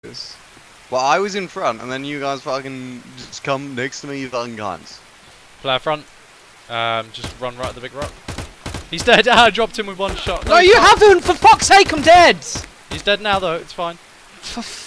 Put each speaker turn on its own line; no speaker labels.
Well, I was in front, and then you guys fucking just come next to me, you fucking cunts.
Player front. Just run right at the big rock. He's dead. I dropped him with one shot.
No, you haven't! For fuck's sake, I'm dead!
He's dead now, though. It's fine.
For